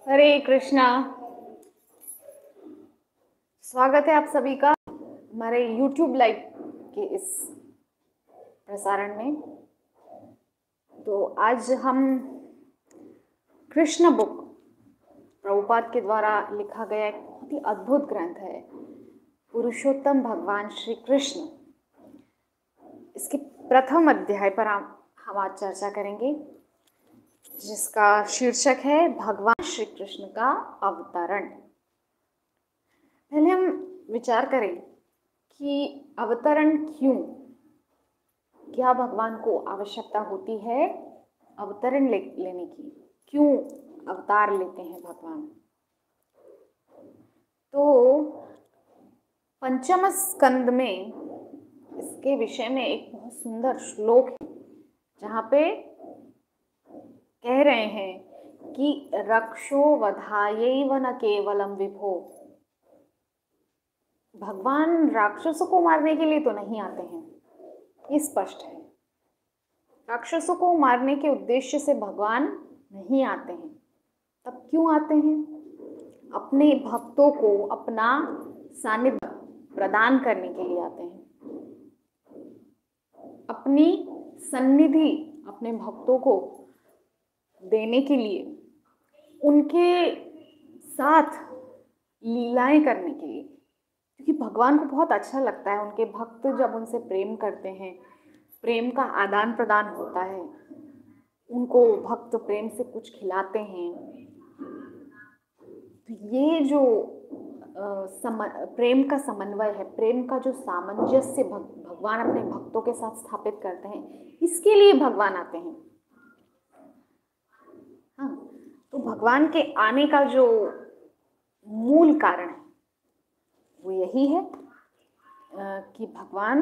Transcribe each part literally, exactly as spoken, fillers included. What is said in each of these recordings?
हरे कृष्णा। स्वागत है आप सभी का हमारे YouTube लाइव के इस प्रसारण में। तो आज हम कृष्ण बुक प्रभुपाद के द्वारा लिखा गया एक बहुत ही अद्भुत ग्रंथ है, पुरुषोत्तम भगवान श्री कृष्ण। इसके प्रथम अध्याय पर हम हम आज चर्चा करेंगे, जिसका शीर्षक है भगवान श्री कृष्ण का अवतरण। पहले हम विचार करें कि अवतरण क्यों, क्या भगवान को आवश्यकता होती है अवतरण ले, लेने की, क्यों अवतार लेते हैं भगवान। तो पंचम स्कंद में इसके विषय में एक बहुत सुंदर श्लोक है, जहाँ पे कह रहे हैं कि रक्षो वधायैव न केवलम विभो। भगवान राक्षसों को मारने के लिए तो नहीं आते हैं, ये स्पष्ट है। राक्षसों को मारने के उद्देश्य से भगवान नहीं आते हैं। तब क्यों आते हैं? अपने भक्तों को अपना सानिध्य प्रदान करने के लिए आते हैं, अपनी सन्निधि अपने भक्तों को देने के लिए, उनके साथ लीलाएं करने के लिए। क्योंकि भगवान को बहुत अच्छा लगता है उनके भक्त जब उनसे प्रेम करते हैं, प्रेम का आदान प्रदान होता है, उनको भक्त प्रेम से कुछ खिलाते हैं। तो ये जो आ, सम, प्रेम का समन्वय है, प्रेम का जो सामंजस्य भग, भगवान अपने भक्तों के साथ स्थापित करते हैं, इसके लिए भगवान आते हैं। हाँ, तो भगवान के आने का जो मूल कारण है वो यही है कि भगवान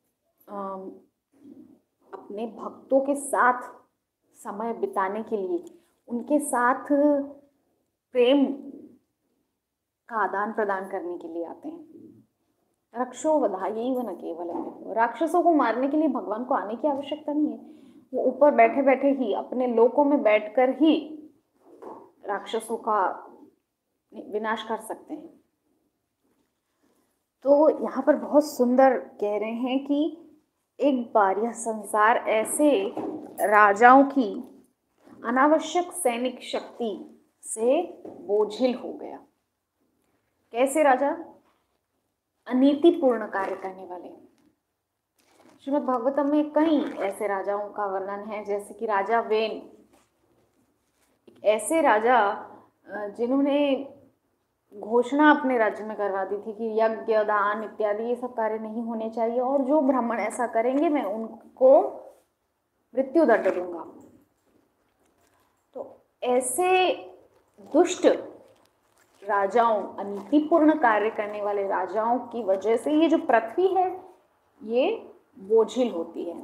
अपने भक्तों के साथ समय बिताने के लिए, उनके साथ प्रेम का आदान प्रदान करने के लिए आते हैं। रक्षो वधायैव न केवलम। राक्षसों को मारने के लिए भगवान को आने की आवश्यकता नहीं है। वो ऊपर बैठे बैठे ही अपने लोकों में बैठकर ही राक्षसों का विनाश कर सकते हैं। तो यहाँ पर बहुत सुंदर कह रहे हैं कि एक बार यह संसार ऐसे राजाओं की अनावश्यक सैनिक शक्ति से बोझिल हो गया। कैसे राजा? अनीतिपूर्ण कार्य करने वाले। श्रीमद् भागवतम में कई ऐसे राजाओं का वर्णन है, जैसे कि राजा वेन, ऐसे राजा जिन्होंने घोषणा अपने राज्य में करवा दी थी कि यज्ञ दान इत्यादि ये सब कार्य नहीं होने चाहिए, और जो ब्राह्मण ऐसा करेंगे मैं उनको मृत्यु दंड दूंगा। तो ऐसे दुष्ट राजाओं, अनीतिपूर्ण कार्य करने वाले राजाओं की वजह से ये जो पृथ्वी है ये बोझिल होती है।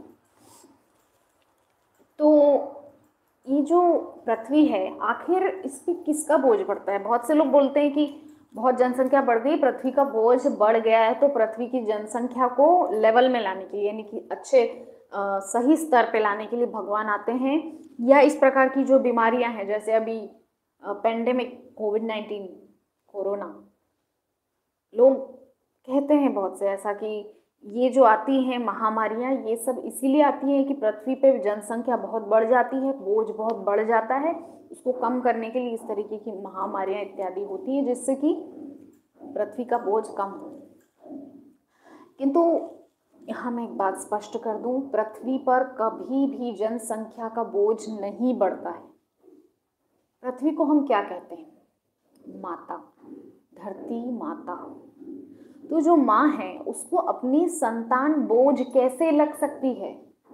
तो ये जो पृथ्वी है, आखिर इस पे किसका बोझ पड़ता है? बहुत से लोग बोलते हैं कि बहुत जनसंख्या बढ़ गई, पृथ्वी का बोझ बढ़ गया है, तो पृथ्वी की जनसंख्या को लेवल में लाने के लिए, यानी कि अच्छे आ, सही स्तर पे लाने के लिए भगवान आते हैं। या इस प्रकार की जो बीमारियां हैं, जैसे अभी पेंडेमिक कोविड नाइन्टीन, कोरोना, लोग कहते हैं बहुत से ऐसा कि ये जो आती हैं महामारियां, ये सब इसीलिए आती हैं कि पृथ्वी पे जनसंख्या बहुत बढ़ जाती है, बोझ बहुत बढ़ जाता है। उसको कम करने के लिए इस तरीके की महामारियां इत्यादि होती है, जिससे कि पृथ्वी का बोझ कम हो। किंतु यहाँ मैं एक बात स्पष्ट कर दूं, पृथ्वी पर कभी भी जनसंख्या का बोझ नहीं बढ़ता है। पृथ्वी को हम क्या कहते हैं? माता, धरती माता। तो जो माँ है उसको अपनी संतान बोझ कैसे लग सकती है?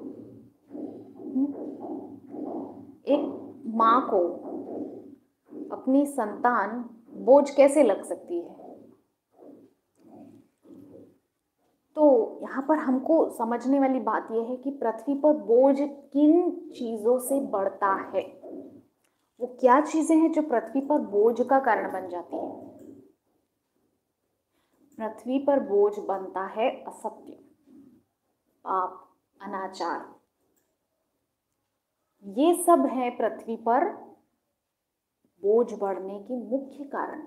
एक माँ को अपनी संतान बोझ कैसे लग सकती है? तो यहाँ पर हमको समझने वाली बात यह है कि पृथ्वी पर बोझ किन चीजों से बढ़ता है। वो क्या चीजें हैं जो पृथ्वी पर बोझ का कारण बन जाती है? पृथ्वी पर बोझ बनता है असत्य, पाप, अनाचार। ये सब है पृथ्वी पर बोझ बढ़ने के मुख्य कारण,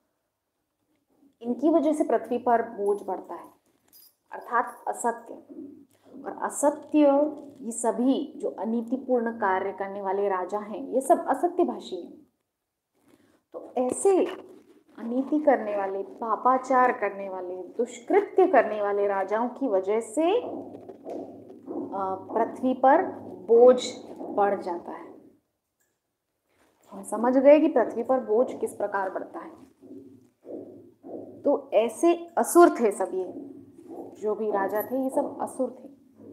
इनकी वजह से पृथ्वी पर बोझ बढ़ता है, अर्थात असत्य। और असत्य, ये सभी जो अनीतिपूर्ण कार्य करने वाले राजा हैं, ये सब असत्यभाषी हैं। तो ऐसे अनीति करने वाले, पापाचार करने वाले, दुष्कृत्य करने वाले राजाओं की वजह से पृथ्वी पर बोझ बढ़ जाता है। हम समझ गए कि पृथ्वी पर बोझ किस प्रकार बढ़ता है। तो ऐसे असुर थे सब, ये जो भी राजा थे ये सब असुर थे।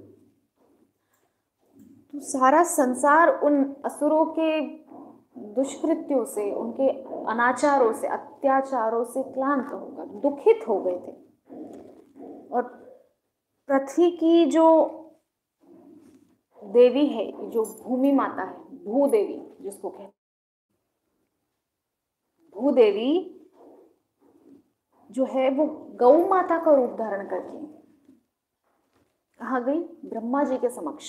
तो सारा संसार उन असुरों के दुष्कृत्यों से, उनके अनाचारों से, अत्याचारों से क्लांत होकर दुखित हो गए थे। और पृथ्वी की जो देवी है, जो भूमि माता है, भूदेवी जिसको कहते हैं, भूदेवी जो है वो गौ माता का रूप धारण करके कहाँ गई? ब्रह्मा जी के समक्ष।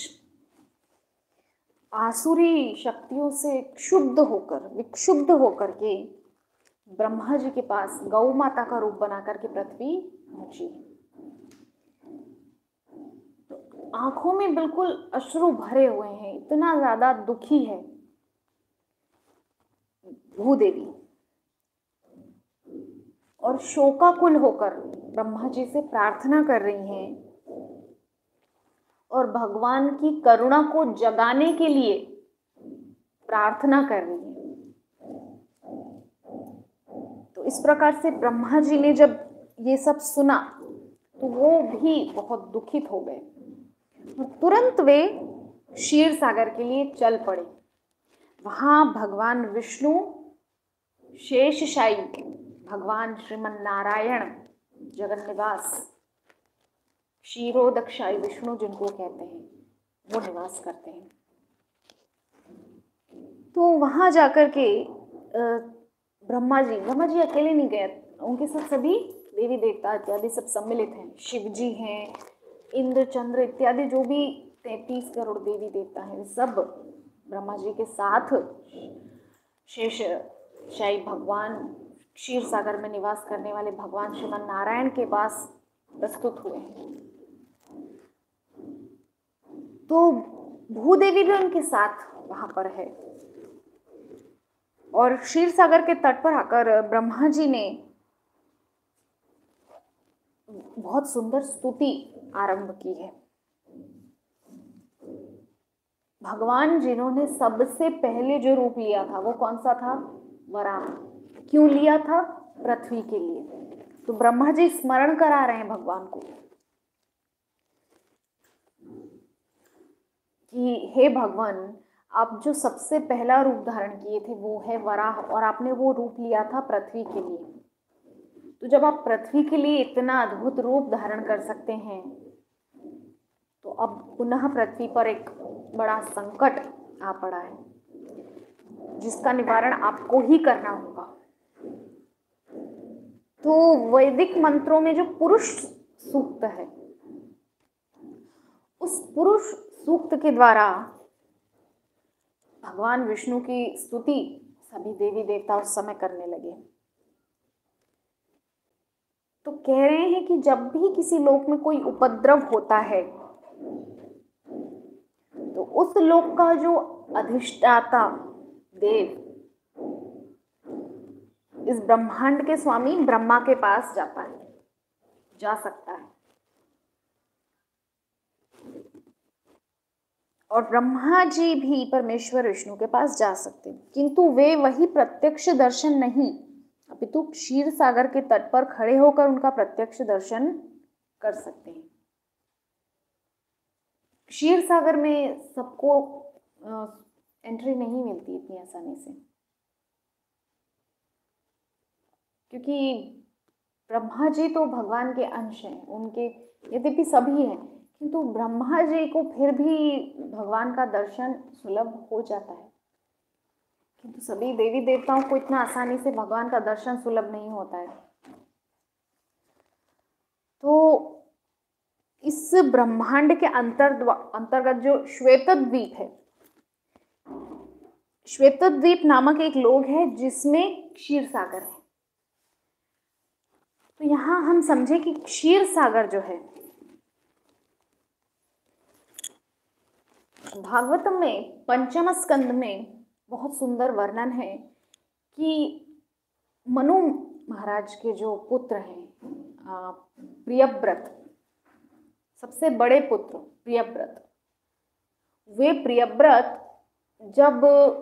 आसुरी शक्तियों से क्षुब्ध होकर, विक्षुब्ध होकर के ब्रह्मा जी के पास गौ माता का रूप बना करके पृथ्वी पहुंची। तो आंखों में बिल्कुल अश्रु भरे हुए हैं, इतना ज्यादा दुखी है भूदेवी, और शोकाकुल होकर ब्रह्मा जी से प्रार्थना कर रही हैं और भगवान की करुणा को जगाने के लिए प्रार्थना कर रही हैं। तो इस प्रकार से ब्रह्मा जी ने जब ये सब सुना तो वो भी बहुत दुखित हो गए। तुरंत वे क्षीर सागर के लिए चल पड़े। वहां भगवान विष्णु, शेषशायी भगवान श्रीमन नारायण जगन निवास, क्षीरोदकशायी विष्णु जिनको कहते हैं, वो निवास करते हैं। तो वहां जाकर के ब्रह्मा जी ब्रह्मा जी अकेले नहीं गए, उनके साथ सभी देवी देवता इत्यादि सब सम्मिलित हैं। शिव जी हैं, इंद्र चंद्र इत्यादि जो भी तैंतीस करोड़ देवी देवता हैं, सब ब्रह्मा जी के साथ शेषशायी भगवान, क्षीर सागर में निवास करने वाले भगवान श्रीमन नारायण के पास प्रस्तुत हुए हैं। तो भूदेवी भी उनके साथ वहां पर है। और क्षीर सागर के तट पर आकर ब्रह्मा जी ने बहुत सुंदर स्तुति आरंभ की है। भगवान जिन्होंने सबसे पहले जो रूप लिया था वो कौन सा था? वराह। क्यों लिया था? पृथ्वी के लिए। तो ब्रह्मा जी स्मरण करा रहे हैं भगवान को कि हे भगवान, आप जो सबसे पहला रूप धारण किए थे वो है वराह, और आपने वो रूप लिया था पृथ्वी के लिए। तो जब आप पृथ्वी के लिए इतना अद्भुत रूप धारण कर सकते हैं, तो अब पुनः पृथ्वी पर एक बड़ा संकट आ पड़ा है जिसका निवारण आपको ही करना होगा। तो वैदिक मंत्रों में जो पुरुष सूक्त है, उस पुरुष सूक्त के द्वारा भगवान विष्णु की स्तुति सभी देवी देवता उस समय करने लगे। तो कह रहे हैं कि जब भी किसी लोक में कोई उपद्रव होता है तो उस लोक का जो अधिष्ठाता देव इस ब्रह्मांड के स्वामी ब्रह्मा के पास जाता है, जा सकता है। और ब्रह्मा जी भी परमेश्वर विष्णु के पास जा सकते हैं, किंतु वे वही प्रत्यक्ष दर्शन नहीं, अपितु क्षीर सागर के तट पर खड़े होकर उनका प्रत्यक्ष दर्शन कर सकते हैं। क्षीर सागर में सबको एंट्री नहीं मिलती इतनी आसानी से, क्योंकि ब्रह्मा जी तो भगवान के अंश हैं, उनके यद्यपि सभी हैं, किंतु ब्रह्मा जी को फिर भी भगवान का दर्शन सुलभ हो जाता है, किंतु सभी देवी देवताओं को इतना आसानी से भगवान का दर्शन सुलभ नहीं होता है। तो इस ब्रह्मांड के अंतर अंतर्गत जो श्वेत द्वीप है, श्वेतद्वीप नामक एक लोक है जिसमें क्षीर सागर है। तो यहाँ हम समझे कि क्षीर सागर जो है, भागवतम में पंचम स्कंद में बहुत सुंदर वर्णन है कि मनु महाराज के जो पुत्र हैं प्रियव्रत, सबसे बड़े पुत्र प्रियव्रत, वे प्रियव्रत जब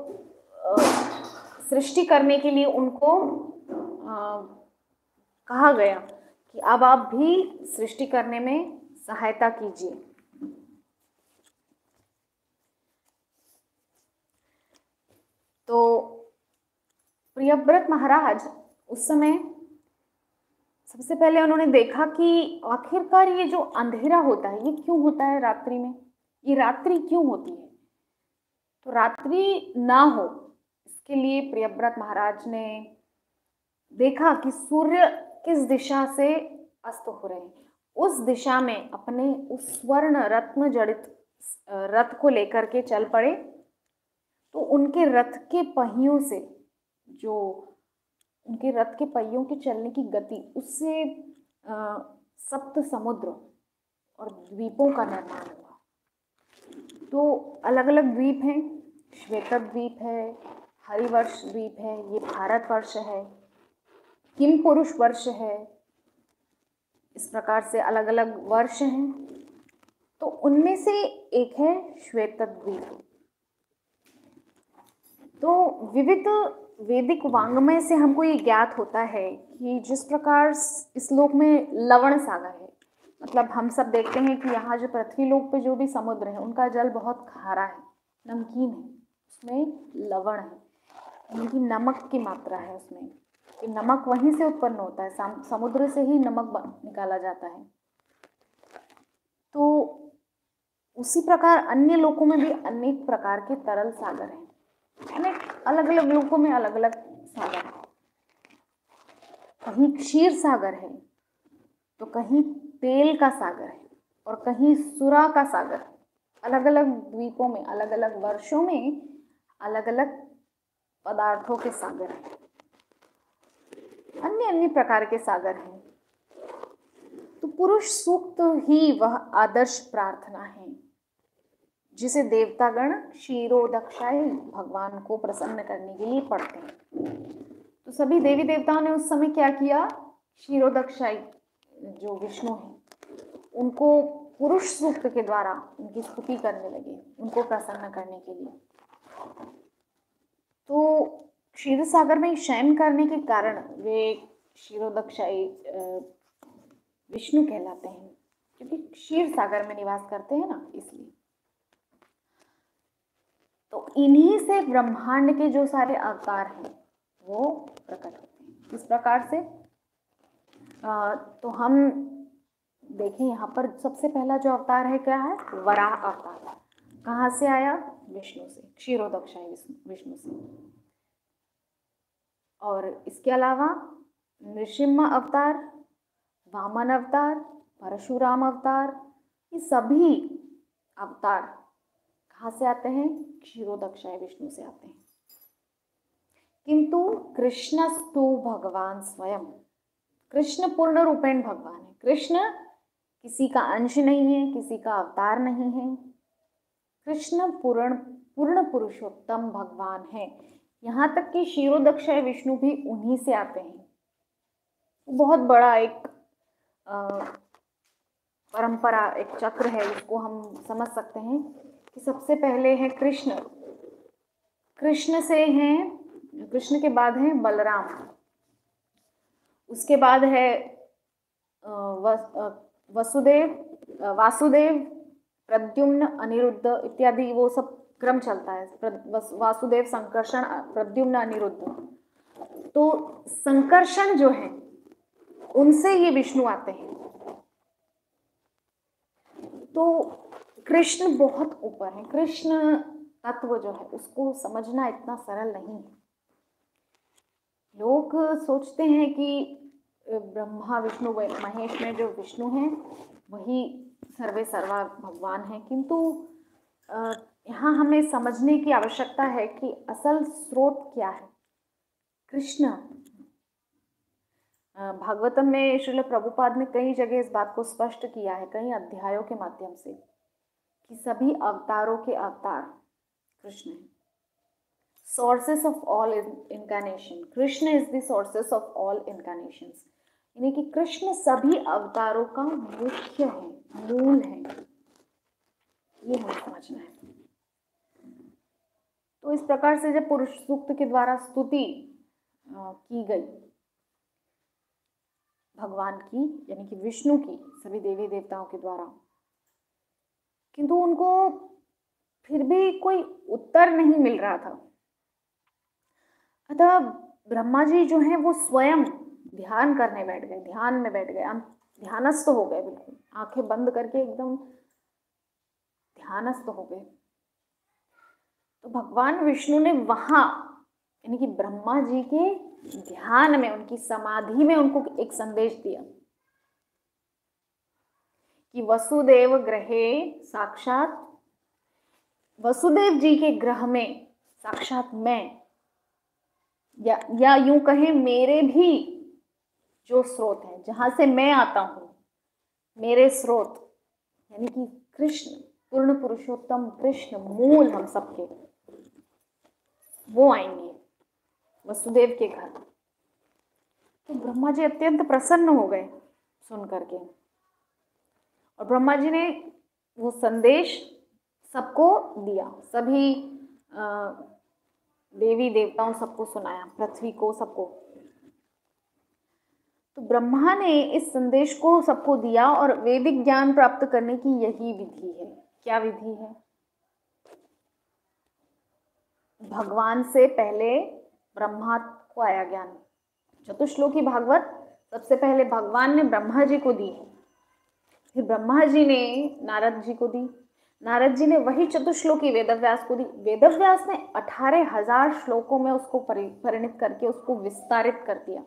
सृष्टि करने के लिए उनको आ, कहा गया कि अब आप भी सृष्टि करने में सहायता कीजिए, तो प्रियव्रत महाराज उस समय सबसे पहले उन्होंने देखा कि आखिरकार ये जो अंधेरा होता है ये क्यों होता है रात्रि में, ये रात्रि क्यों होती है। तो रात्रि ना हो इसके लिए प्रियव्रत महाराज ने देखा कि सूर्य किस दिशा से अस्त हो रहे हैं, उस दिशा में अपने उस स्वर्ण रत्न जड़ित रथ को लेकर के चल पड़े। तो उनके रथ के पहियों से, जो उनके रथ के पहियों के चलने की गति, उससे सप्त समुद्र और द्वीपों का निर्माण हुआ। तो अलग अलग द्वीप हैं, श्वेतद्वीप है, हरिवर्ष द्वीप है, ये भारतवर्ष है, किम पुरुष वर्ष है, इस प्रकार से अलग अलग वर्ष हैं। तो उनमें से एक है श्वेतद्वीप। तो विविध वैदिक वांग्मय से हमको ये ज्ञात होता है कि जिस प्रकार इस लोक में लवण सागर है, मतलब हम सब देखते हैं कि यहाँ जो पृथ्वी लोक पे जो भी समुद्र है उनका जल बहुत खारा है, नमकीन है, उसमें लवण है, उनकी नमक की मात्रा है उसमें, कि नमक वहीं से उत्पन्न होता है, समुद्र से ही नमक निकाला जाता है। तो उसी प्रकार अन्य लोकों में भी अनेक प्रकार के तरल सागर हैं, अनेक अलग अलग लोकों में अलग अलग सागर है। कहीं क्षीर सागर है, तो कहीं तेल का सागर है, और कहीं सुरा का सागर है। अलग अलग द्वीपों में, अलग अलग वर्षों में अलग अलग पदार्थों के सागर हैं, अन्य अन्य प्रकार के सागर हैं। तो पुरुष सूक्त ही वह आदर्श प्रार्थना है जिसे देवतागण क्षीरोदक्षाय भगवान को प्रसन्न करने के लिए पढ़ते हैं। तो सभी देवी देवताओं ने उस समय क्या किया, क्षीरोदक्षाय जो विष्णु हैं उनको पुरुष सूक्त के द्वारा उनकी स्तुति करने लगे, उनको प्रसन्न करने के लिए। तो क्षीर सागर में शयन करने के कारण वे क्षीरोदक्षाय विष्णु कहलाते हैं, क्योंकि क्षीर सागर में निवास करते हैं ना, इसलिए। तो इन्हीं से ब्रह्मांड के जो सारे अवतार हैं वो प्रकट होते हैं। इस प्रकार से आ, तो हम देखें यहाँ पर सबसे पहला जो अवतार है क्या है, वराह अवतार। कहाँ से आया, विष्णु से, क्षीरोदक्षाय विष्णु से। और इसके अलावा नृसिंह अवतार, वामन अवतार, परशुराम अवतार, ये सभी अवतार कहाँ से आते हैं, क्षीरोदक्षाय विष्णु से आते हैं। किंतु कृष्णस्तु भगवान स्वयं, कृष्ण पूर्ण रूपेण भगवान है। कृष्ण किसी का अंश नहीं है, किसी का अवतार नहीं है। कृष्ण पूर्ण पूर्ण पुरुषोत्तम भगवान है। यहाँ तक कि क्षीरोदक्षाय विष्णु भी उन्हीं से आते हैं। बहुत बड़ा एक आ, परंपरा, एक चक्र है, इसको हम समझ सकते हैं कि सबसे पहले है कृष्ण, कृष्ण से हैं, कृष्ण के बाद है बलराम, उसके बाद है वसुदेव वासुदेव, प्रद्युम्न, अनिरुद्ध इत्यादि, वो सब क्रम चलता है। वासुदेव, संकर्षण, प्रद्युम्न, अनिरुद्ध। तो संकर्षण जो है उनसे ये विष्णु आते हैं। तो कृष्ण बहुत ऊपर है। कृष्ण तत्व जो है उसको समझना इतना सरल नहीं है। लोग सोचते हैं कि ब्रह्मा विष्णु महेश में जो विष्णु हैं वही सर्वे सर्वा भगवान हैं, किंतु अ, यहाँ हमें समझने की आवश्यकता है कि असल स्रोत क्या है। कृष्ण। अ, भागवतम में श्रील प्रभुपाद ने कई जगह इस बात को स्पष्ट किया है, कई अध्यायों के माध्यम से, कि सभी अवतारों के अवतार कृष्ण है। Sources of all incarnation, Krishna is the sources of all incarnations, यानी कि कृष्ण सभी अवतारों का मुख्य है, मूल है। ये हमें समझना है। तो इस प्रकार से जब पुरुष सूक्त के द्वारा स्तुति की गई भगवान की, यानी कि विष्णु की, सभी देवी देवताओं के द्वारा, किंतु उनको फिर भी कोई उत्तर नहीं मिल रहा था। अतः ब्रह्मा जी जो हैं वो स्वयं ध्यान करने बैठ गए, ध्यान में बैठ गए, ध्यानस्थ हो गए, बिल्कुल आंखें बंद करके एकदम ध्यानस्थ हो गए। तो भगवान विष्णु ने वहां, यानी कि ब्रह्मा जी के ध्यान में, उनकी समाधि में उनको एक संदेश दिया कि वसुदेव ग्रहे साक्षात, वसुदेव जी के ग्रह में साक्षात मैं, या, या यूं कहें मेरे भी जो स्रोत है, जहां से मैं आता हूं, मेरे स्रोत यानी कि कृष्ण, पूर्ण पुरुषोत्तम कृष्ण, मूल हम सबके, वो आएंगे वसुदेव के घर। तो ब्रह्मा जी अत्यंत प्रसन्न हो गए सुन करके, और ब्रह्मा जी ने वो संदेश सबको दिया, सभी देवी देवताओं सबको सुनाया, पृथ्वी को, सबको। तो ब्रह्मा ने इस संदेश को सबको दिया, और वैदिक ज्ञान प्राप्त करने की यही विधि है। क्या विधि है? भगवान से पहले ब्रह्मा को आया ज्ञान। चतुश्लोकी भागवत सबसे पहले भगवान ने ब्रह्मा जी को दी, फिर ब्रह्मा जी ने नारद जी को दी, नारद जी ने वही चतुश्लोकी वेदव्यास को दी। वेदव्यास ने अठारह हजार श्लोकों में उसको परिणित करके उसको विस्तारित कर दिया।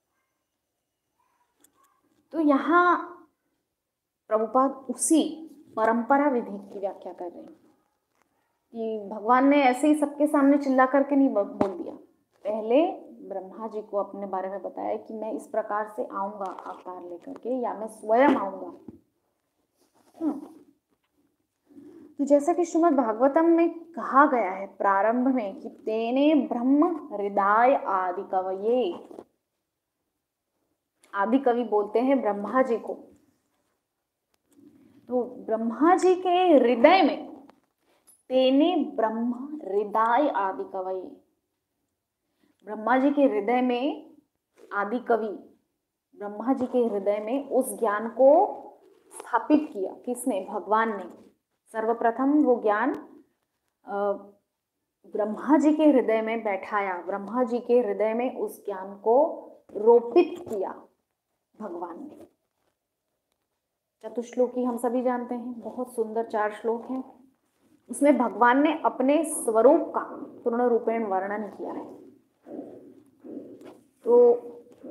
तो यहाँ प्रभुपाद उसी परंपरा विधि की व्याख्या कर रहे हैं कि भगवान ने ऐसे ही सबके सामने चिल्ला करके नहीं बोल दिया, पहले ब्रह्मा जी को अपने बारे में बताया कि मैं इस प्रकार से आऊंगा अवतार लेकर के, या मैं स्वयं आऊंगा। तो जैसा कि श्रीमद् भागवतम में कहा गया है प्रारंभ में कि तेने ब्रह्म हृदय आदि कवये, आदि कवि बोलते हैं ब्रह्मा जी को। तो ब्रह्मा जी के हृदय में, तेने ब्रह्म हृदय आदि कवये, ब्रह्मा जी के हृदय में आदि कवि, ब्रह्मा जी के हृदय में उस ज्ञान को स्थापित किया। किसने? भगवान ने। सर्वप्रथम वो ज्ञान ब्रह्मा जी के हृदय में बैठाया, ब्रह्मा जी के हृदय में उस ज्ञान को रोपित किया भगवान ने। चतुश्लोकी हम सभी जानते हैं, बहुत सुंदर चार श्लोक हैं। उसमें भगवान ने अपने स्वरूप का पूर्ण रूपेण वर्णन किया है। तो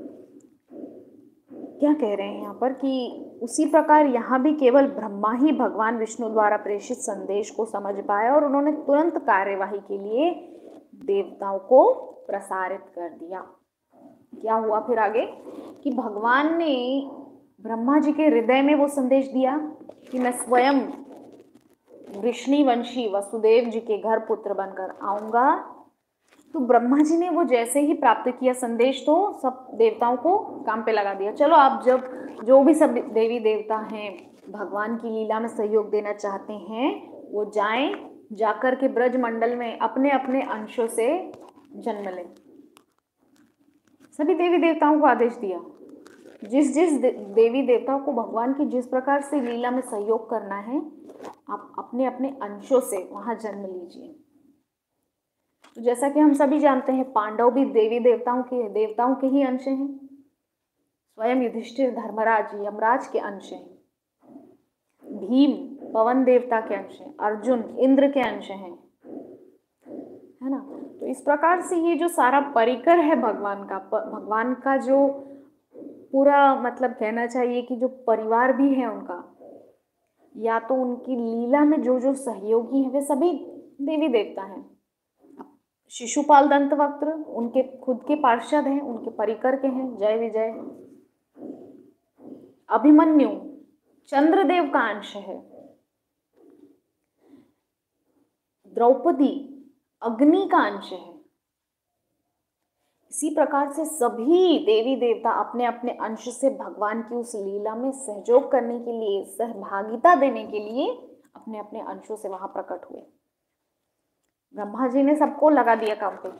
क्या कह रहे हैं यहाँ पर कि उसी प्रकार यहाँ भी केवल ब्रह्मा ही भगवान विष्णु द्वारा प्रेषित संदेश को समझ पाया, और उन्होंने तुरंत कार्यवाही के लिए देवताओं को प्रसारित कर दिया। क्या हुआ फिर आगे कि भगवान ने ब्रह्मा जी के हृदय में वो संदेश दिया कि मैं स्वयं वृष्णिवंशी वसुदेव जी के घर पुत्र बनकर आऊंगा। तो ब्रह्मा जी ने वो जैसे ही प्राप्त किया संदेश, तो सब देवताओं को काम पे लगा दिया। चलो आप जब जो भी सब देवी देवता हैं भगवान की लीला में सहयोग देना चाहते हैं, वो जाएं, जाकर के ब्रज मंडल में अपने अपने अंशों से जन्म लें। सभी देवी देवताओं को आदेश दिया, जिस जिस देवी देवताओं को भगवान की जिस प्रकार से लीला में सहयोग करना है, आप अपने अपने अंशों से वहां जन्म लीजिए। तो जैसा कि हम सभी जानते हैं, पांडव भी देवी देवताओं के देवताओं के ही अंश हैं। स्वयं युधिष्ठिर धर्मराज यमराज के अंश हैं, भीम पवन देवता के अंश हैं, अर्जुन इंद्र के अंश हैं, है ना। तो इस प्रकार से ये जो सारा परिकर है भगवान का, भगवान का जो पूरा मतलब कहना चाहिए कि जो परिवार भी है उनका, या तो उनकी लीला में जो जो सहयोगी हैं वे सभी देवी देवता हैं। शिशुपाल दंतवक्त्र उनके खुद के पार्षद हैं, उनके परिकर के हैं, जय विजय। अभिमन्यु चंद्रदेव का अंश है। द्रौपदी अग्नि का अंश है। इसी प्रकार से सभी देवी देवता अपने अपने अंश से भगवान की उस लीला में सहयोग करने के लिए, सहभागिता देने के लिए अपने अपने अंशों से वहां प्रकट हुए। ब्रह्मा जी ने सबको लगा दिया काम पे।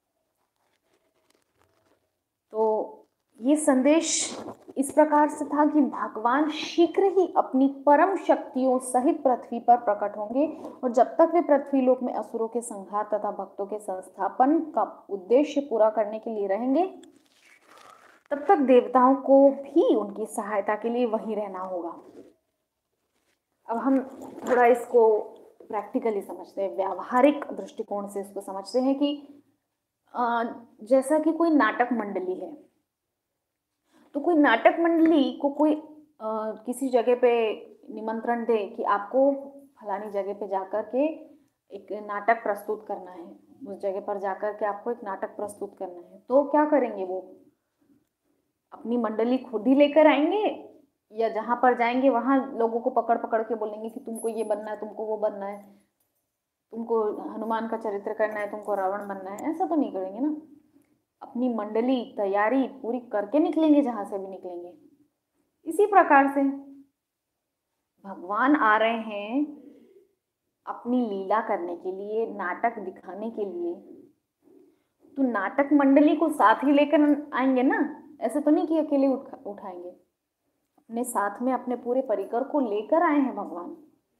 तो ये संदेश इस प्रकार से था कि भगवान शीघ्र ही अपनी परम शक्तियों सहित पृथ्वी पर प्रकट होंगे और जब तक वे पृथ्वी लोक में असुरों के संहार तथा भक्तों के संस्थापन का उद्देश्य पूरा करने के लिए रहेंगे, तब तक देवताओं को भी उनकी सहायता के लिए वहीं रहना होगा। अब हम थोड़ा इसको प्रैक्टिकली समझते हैं, व्यावहारिक दृष्टिकोण से इसको समझते हैं कि जैसा कि कोई नाटक मंडली है, तो कोई नाटक मंडली को कोई आ, किसी जगह पे निमंत्रण दे कि आपको फलानी जगह पे जाकर के एक नाटक प्रस्तुत करना है, उस जगह पर जाकर के आपको एक नाटक प्रस्तुत करना है, तो क्या करेंगे? वो अपनी मंडली खुद ही लेकर आएंगे या जहाँ पर जाएंगे वहाँ लोगों को पकड़ पकड़ के बोलेंगे कि तुमको ये बनना है, तुमको वो बनना है, तुमको हनुमान का चरित्र करना है, तुमको रावण बनना है? ऐसा तो नहीं करेंगे ना। अपनी मंडली तैयारी पूरी करके निकलेंगे जहां से भी निकलेंगे। इसी प्रकार से भगवान आ रहे हैं अपनी लीला करने के लिए, नाटक दिखाने के लिए, तो नाटक मंडली को साथ ही लेकर आएंगे ना। ऐसे तो नहीं कि अकेले उठा, उठाएंगे। अपने साथ में अपने पूरे परिकर को लेकर आए हैं भगवान।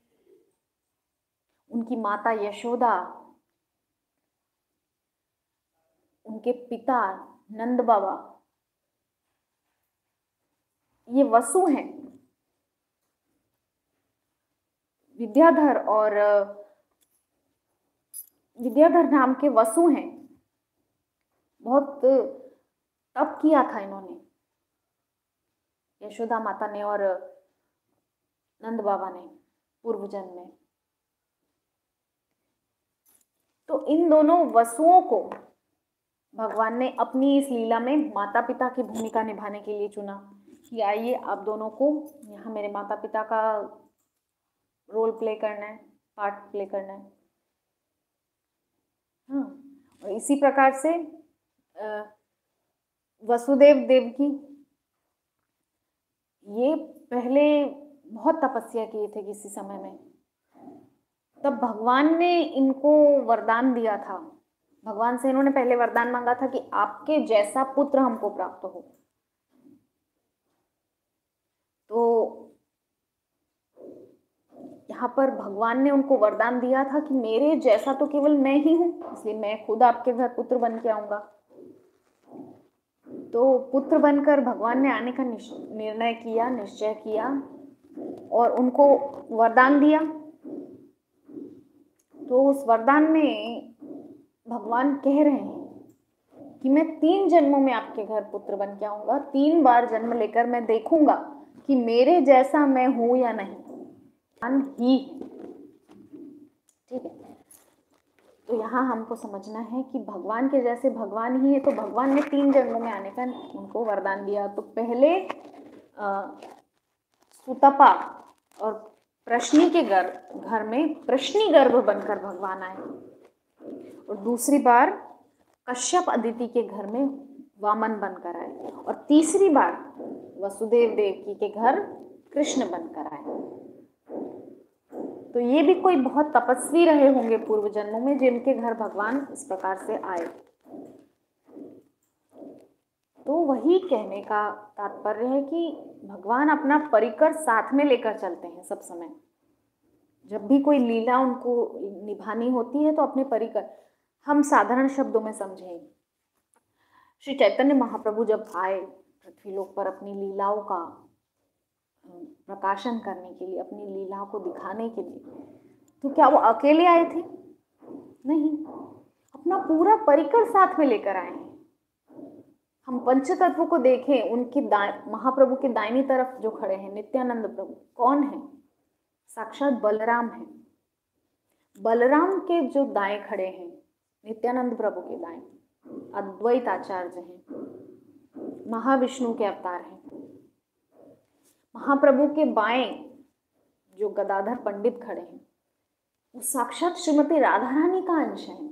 उनकी माता यशोदा, उनके पिता नंद बाबा, ये वसु हैं। विद्याधर और विद्याधर नाम के वसु हैं। बहुत तप किया था इन्होंने, यशोदा माता ने और नंद बाबा ने पूर्व जन्म में। तो इन दोनों वसुओं को भगवान ने अपनी इस लीला में माता पिता की भूमिका निभाने के लिए चुना कि आइए आप दोनों को यहाँ मेरे माता पिता का रोल प्ले करना है, पार्ट प्ले करना है। हाँ, और इसी प्रकार से वसुदेव देवकी ये पहले बहुत तपस्या किए थे किसी समय में, तब भगवान ने इनको वरदान दिया था। भगवान से इन्होंने पहले वरदान मांगा था कि आपके जैसा पुत्र हमको प्राप्त हो। तो यहाँ पर भगवान ने उनको वरदान दिया था कि मेरे जैसा तो केवल मैं ही हूं, इसलिए मैं खुद आपके घर पुत्र बन के आऊंगा। तो पुत्र बनकर भगवान ने आने का निर्णय किया, निश्चय किया और उनको वरदान दिया। तो उस वरदान में भगवान कह रहे हैं कि मैं तीन जन्मों में आपके घर पुत्र बन के आऊंगा, तीन बार जन्म लेकर मैं देखूंगा कि मेरे जैसा मैं हूं या नहीं। ही ठीक है। तो यहाँ हमको समझना है कि भगवान के जैसे भगवान ही है, तो भगवान ने तीन जन्मों में आने का उनको वरदान दिया। तो पहले सुतपा और प्रश्नी के घर घर में प्रश्नी गर्भ बनकर भगवान आए, और दूसरी बार कश्यप अदिति के घर में वामन बनकर आए, और तीसरी बार वसुदेव देवकी के घर कृष्ण बनकर आए। तो ये भी कोई बहुत तपस्वी रहे होंगे पूर्व जन्मों में, जिनके घर भगवान इस प्रकार से आए। तो वही कहने का तात्पर्य है कि भगवान अपना परिकर साथ में लेकर चलते हैं सब समय। जब भी कोई लीला उनको निभानी होती है तो अपने परिकर, हम साधारण शब्दों में समझें, श्री चैतन्य महाप्रभु जब आए पृथ्वी लोक पर अपनी लीलाओं का प्रकाशन करने के लिए, अपनी लीलाओं को दिखाने के लिए, तो क्या वो अकेले आए थे? नहीं, अपना पूरा परिकर साथ में लेकर आए हैं। हम पंचतत्व को देखें, उनके महाप्रभु के दाहिनी तरफ जो खड़े हैं नित्यानंद प्रभु, कौन है? साक्षात बलराम है। बलराम के जो दाएं खड़े हैं नित्यानंद प्रभु के दाएं अद्वैत आचार्य हैं, महाविष्णु के अवतार हैं। महाप्रभु के बाएं जो गदाधर पंडित खड़े हैं वो साक्षात श्रीमती राधा रानी का अंश है,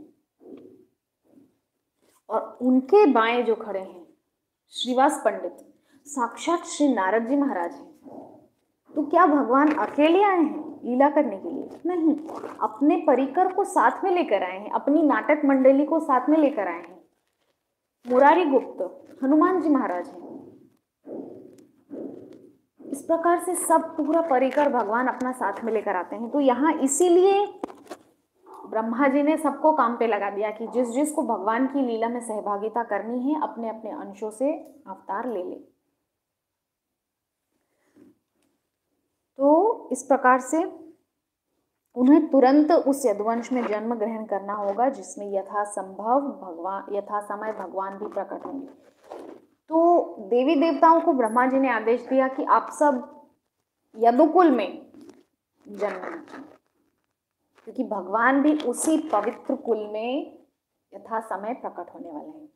और उनके बाएं जो खड़े हैं श्रीवास पंडित साक्षात श्री नारद जी महाराज हैं। तो क्या भगवान अकेले आए हैं लीला करने के लिए? नहीं, अपने परिकर को साथ में लेकर आए हैं, अपनी नाटक मंडली को साथ में लेकर आए हैं। मुरारी गुप्त हनुमान जी महाराज हैं। इस प्रकार से सब पूरा परिकर भगवान अपना साथ में लेकर आते हैं। तो यहाँ इसीलिए ब्रह्मा जी ने सबको काम पे लगा दिया कि जिस जिस को भगवान की लीला में सहभागिता करनी है अपने अपने अंशों से अवतार ले ले। तो इस प्रकार से उन्हें तुरंत उस यदुवंश में जन्म ग्रहण करना होगा जिसमें यथा संभव भगवान यथा समय भगवान भी प्रकट होंगे। तो देवी देवताओं को ब्रह्मा जी ने आदेश दिया कि आप सब यदुकुल में जन्म लीजिए, क्योंकि भगवान भी उसी पवित्र कुल में यथा समय प्रकट होने वाले हैं।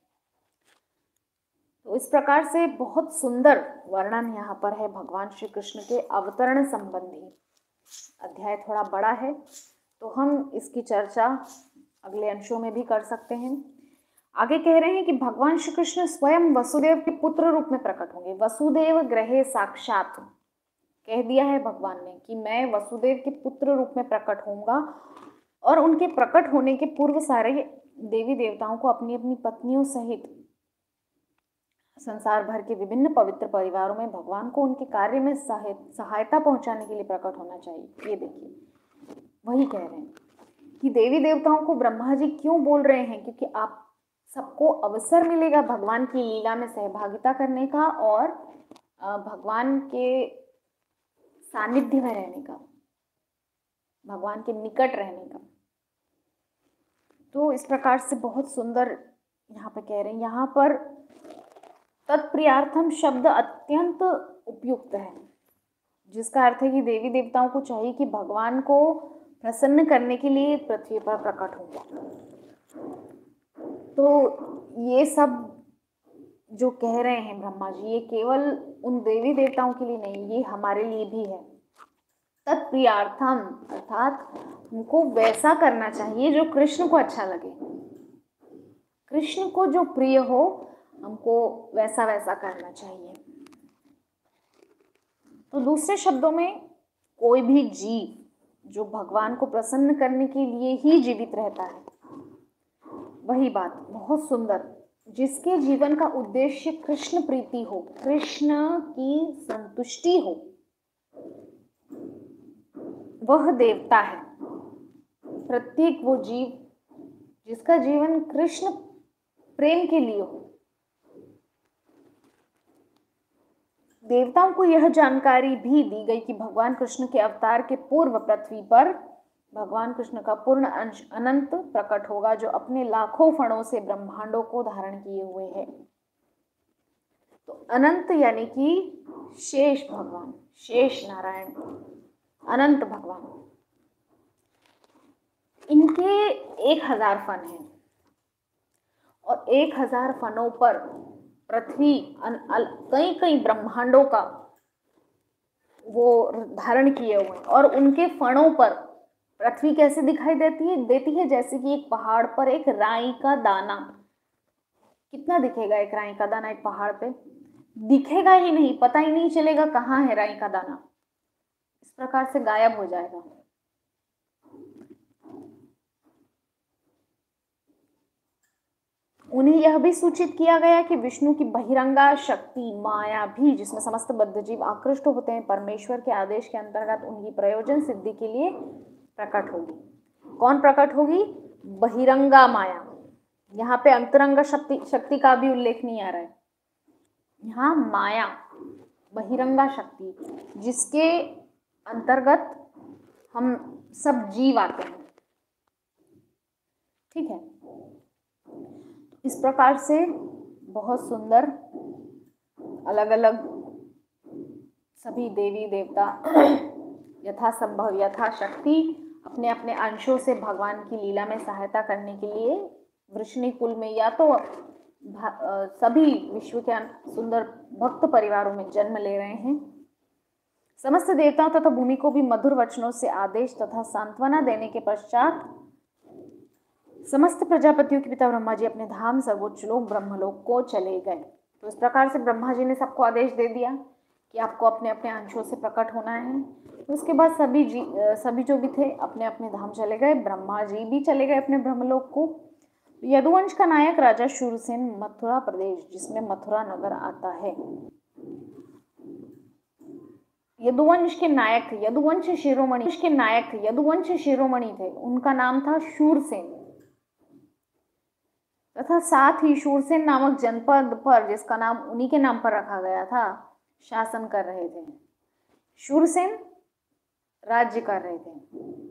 तो इस प्रकार से बहुत सुंदर वर्णन यहाँ पर है भगवान श्री कृष्ण के अवतरण संबंधी। अध्याय थोड़ा बड़ा है तो हम इसकी चर्चा अगले अंशों में भी कर सकते हैं। आगे कह रहे हैं कि भगवान श्री कृष्ण स्वयं वसुदेव के पुत्र रूप में प्रकट होंगे। वसुदेव ग्रहे साक्षात कह दिया है भगवान ने कि मैं वसुदेव के पुत्र रूप में प्रकट होऊंगा, और उनके प्रकट होने के पूर्व सारे देवी देवताओं को अपनी अपनी पत्नियों सहित संसार भर के विभिन्न पवित्र परिवारों में भगवान को उनके कार्य में सहायता पहुंचाने के लिए प्रकट होना चाहिए। ये देखिए वही कह रहे हैं कि देवी देवताओं को ब्रह्मा जी क्यों बोल रहे हैं, क्योंकि आप सबको अवसर मिलेगा भगवान की लीला में सहभागिता करने का और भगवान के सानिध्य में रहने का, भगवान के निकट रहने का। तो इस प्रकार से बहुत सुंदर यहाँ पे कह रहे हैं। यहाँ पर तत्प्रियार्थम शब्द अत्यंत उपयुक्त है, जिसका अर्थ है कि देवी देवताओं को चाहिए कि भगवान को प्रसन्न करने के लिए पृथ्वी पर प्रकट होगा। तो ये सब जो कह रहे हैं ब्रह्मा जी, ये केवल उन देवी देवताओं के लिए नहीं, ये हमारे लिए भी है। तत्प्रियार्थम अर्थात उनको वैसा करना चाहिए जो कृष्ण को अच्छा लगे, कृष्ण को जो प्रिय हो हमको वैसा वैसा करना चाहिए। तो दूसरे शब्दों में कोई भी जीव जो भगवान को प्रसन्न करने के लिए ही जीवित रहता है, वही बात बहुत सुंदर, जिसके जीवन का उद्देश्य कृष्ण प्रीति हो, कृष्ण की संतुष्टि हो, वह देवता है। प्रत्येक वो जीव जिसका जीवन कृष्ण प्रेम के लिए हो। देवताओं को यह जानकारी भी दी गई कि भगवान कृष्ण के अवतार के पूर्व पृथ्वी पर भगवान कृष्ण का पूर्ण अंश अनंत प्रकट होगा, जो अपने लाखों फणों से ब्रह्मांडों को धारण किए हुए है। तो अनंत यानी कि शेष भगवान, शेष नारायण, अनंत भगवान, इनके एक हजार फन हैं और एक हजार फनों पर पृथ्वी कई कई ब्रह्मांडों का वो धारण किए हुए हैं। और उनके फणों पर पृथ्वी कैसे दिखाई देती है देती है जैसे कि एक पहाड़ पर एक राई का दाना। कितना दिखेगा एक राई का दाना एक पहाड़ पे? दिखेगा ही नहीं, पता ही नहीं चलेगा कहाँ है राई का दाना, इस प्रकार से गायब हो जाएगा। उन्हें यह भी सूचित किया गया कि विष्णु की बहिरंगा शक्ति माया भी, जिसमें समस्त बद्ध जीव आकृष्ट होते हैं, परमेश्वर के आदेश के अंतर्गत उनकी प्रयोजन सिद्धि के लिए प्रकट होगी। कौन प्रकट होगी? बहिरंगा माया। यहाँ पे अंतरंग शक्ति शक्ति का भी उल्लेख नहीं आ रहा है, यहाँ माया, बहिरंगा शक्ति, जिसके अंतर्गत हम सब जीव आते हैं। ठीक है, इस प्रकार से बहुत सुंदर अलग अलग सभी देवी देवता यथासंभव यथाशक्ति अपने अपने अंशों से भगवान की लीला में सहायता करने के लिए वृषणी कुल में या तो सभी विश्व के सुंदर भक्त परिवारों में जन्म ले रहे हैं। समस्त देवताओं तथा भूमि को भी मधुर वचनों से आदेश तथा सांत्वना देने के पश्चात समस्त प्रजापतियों के पिता ब्रह्मा जी अपने धाम सर्वोच्च लोक ब्रह्मलोक को चले गए। तो इस प्रकार से ब्रह्मा जी ने सबको आदेश दे दिया कि आपको अपने अपने अंशों से प्रकट होना है। तो उसके बाद सभी जी सभी जो भी थे अपने अपने धाम चले गए। ब्रह्मा जी भी चले गए अपने ब्रह्मलोक को। यदुवंश का नायक राजा शूरसेन मथुरा प्रदेश, जिसमें मथुरा नगर आता है, यदुवंश के नायक यदुवंश शिरोमणि के नायक यदुवंश शिरोमणि थे, उनका नाम था शूरसेन तथा साथ ही शूरसेन नामक जनपद पर, जिसका नाम उन्हीं के नाम पर रखा गया था, शासन कर रहे थे। शूरसेन राज्य कर रहे थे।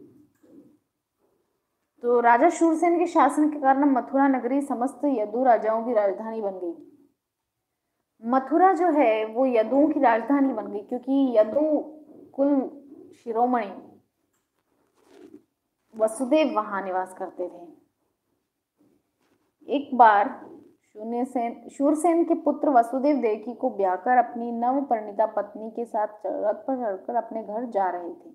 तो राजा शूरसेन के शासन के कारण मथुरा नगरी समस्त यदु राजाओं की राजधानी बन गई। मथुरा जो है वो यदुओं की राजधानी बन गई, क्योंकि यदु कुल शिरोमणि वसुदेव वहां निवास करते थे। एक बार शूरसेन शूरसेन के पुत्र वसुदेव देवकी को ब्याह कर अपनी नव परिणीता पत्नी के साथ रथ पर चढ़कर अपने घर जा रहे थे।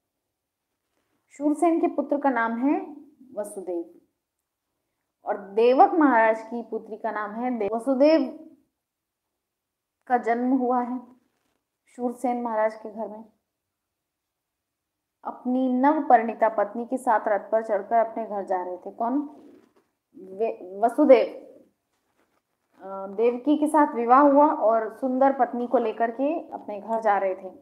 शूरसेन के पुत्र का नाम है वसुदेव और देवक महाराज की पुत्री का नाम है देव। वसुदेव का जन्म हुआ है शूरसेन महाराज के घर में। अपनी नव परिणीता पत्नी के साथ रथ पर चढ़कर अपने घर जा रहे थे। कौन? वसुदेव। देवकी के साथ विवाह हुआ और सुंदर पत्नी को लेकर के अपने घर जा रहे थे।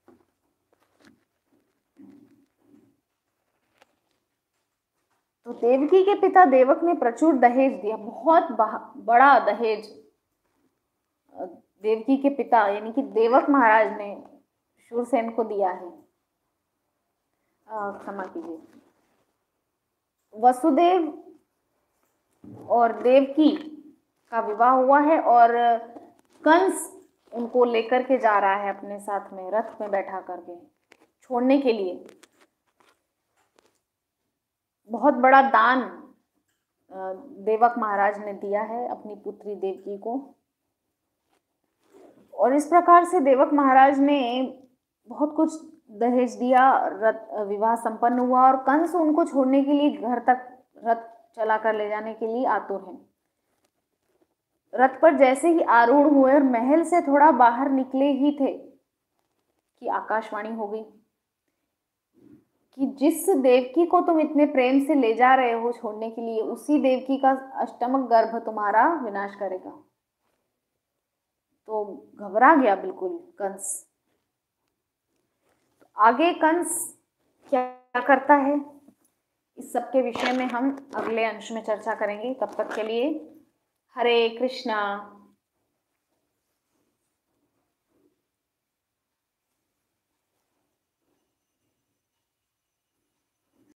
तो देवकी के पिता देवक ने प्रचुर दहेज दिया, बहुत बड़ा दहेज देवकी के पिता यानी कि देवक महाराज ने शूरसेन को दिया है। क्षमा कीजिए। वसुदेव और देवकी का विवाह हुआ है और कंस उनको लेकर के जा रहा है अपने साथ में, रथ में बैठा करके छोड़ने के लिए। बहुत बड़ा दान देवक महाराज ने दिया है अपनी पुत्री देवकी को। और इस प्रकार से देवक महाराज ने बहुत कुछ दहेज दिया, रथ विवाह संपन्न हुआ और कंस उनको छोड़ने के लिए घर तक रथ चला कर ले जाने के लिए आतुर हैं। रथ पर जैसे ही आरूढ़ हुए और महल से थोड़ा बाहर निकले ही थे कि आकाशवाणी हो गई कि जिस देवकी को तुम इतने प्रेम से ले जा रहे हो छोड़ने के लिए, उसी देवकी का अष्टमक गर्भ तुम्हारा विनाश करेगा। तो घबरा गया बिल्कुल कंस। आगे कंस क्या करता है इस सब के विषय में हम अगले अंश में चर्चा करेंगे। तब तक के लिए हरे कृष्णा।